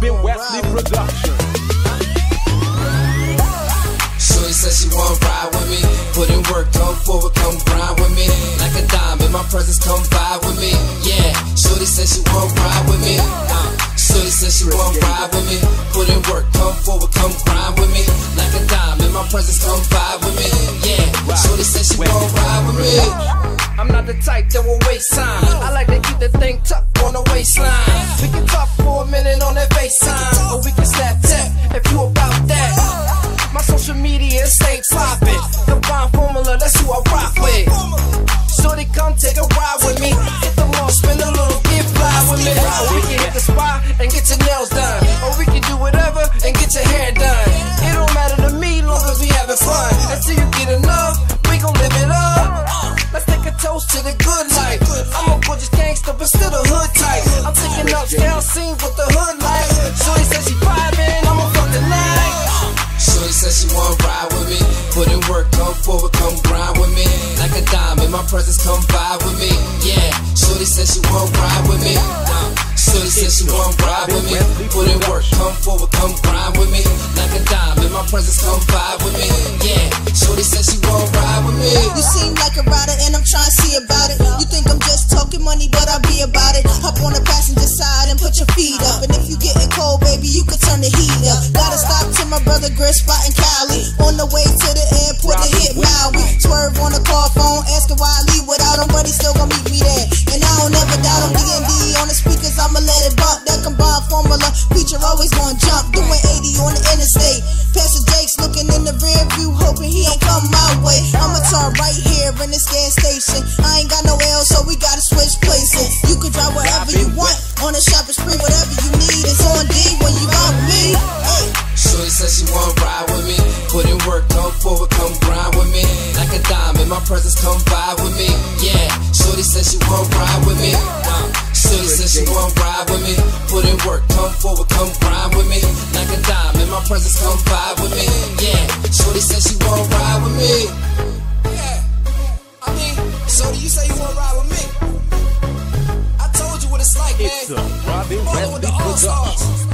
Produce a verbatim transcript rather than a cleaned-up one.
Robin Wesley Production. Shorty said she wanna ride with me, put in work, come forward, come grind with me. Like a dime in my presence, come vibe with me. Yeah, Shorty said she wanna ride with me. Uh, Shorty said she wanna ride with me, put in work, come forward, come grind with me. Like a dime in my presence, come vibe with me. Yeah, Shorty said she wanna ride with me. I'm not the type that will waste time. I like to keep the thing tucked on the waistline. We can talk for a minute on that FaceTime, or we can snap tap if you about that. My social media stay poppin'. The Vine formula, that's who I rock with. Shorty, come take a ride with me. Hit the mall, spend a little, get fly with me. Or we can hit the spot and get your nails done, or we can do whatever and get your hair done. It don't matter to me, long as we having fun. Until you get enough, we gon' live it up. Let's take a toast to the good life. I'm a gorgeous gangster, but still the hood type. I'm taking upscale scenes with the hood life. Shorty said she vibing, I'ma fuck the night. Shorty said she wanna ride with me, put in work, come forward, come grind with me. Like a dime in my presence, come vibe with me. Yeah, Shorty said she wanna ride with me. Uh, Shorty said she wanna ride with me, put in work, come forward, come grind with me. Like a dime in my presence, come vibe with me. Yeah, Shorty said she wanna ride with me. You seem like a rider and I'm trying to see about it. You think I'm just talking money, but I'll be about it. Hop on the passenger side and put your feet up. And if you getting cold, baby, you can turn the heat up. Gotta stop to my brother Grit spot in Cali. On the way to the airport to hit Maui. Swerve on the car phone, asking why I leave without him, but he still gon' meet me there. And I don't ever doubt him. D and D on the speakers, I'ma let it bump. That combined formula, feature always gonna jump. Doing eighty on the interstate. Pastor Jake's looking in the rear view, hoping he ain't come my way. I'ma turn right here in this gas station. I ain't got no L, so we gotta switch places. You can drive wherever you want, on a shopping spree, whatever you need is on D when you out with me. Hey. Shorty said she wanna ride with me, put in work, come forward, come grind with me. Like a dime in my presence, come vibe with me. Yeah, Shorty said she wanna ride with me. Uh, Shorty said she wanna ride with me, put in work, come forward, come grind with me. Like a dime in my presence, come vibe with me. Yeah, Shorty said she wanna ride with me. Yeah, I mean, Shorty, you say you wanna ride with me. I told you what it's like, man. It's a Robin Ballin' with the Wesley All-Stars. Production.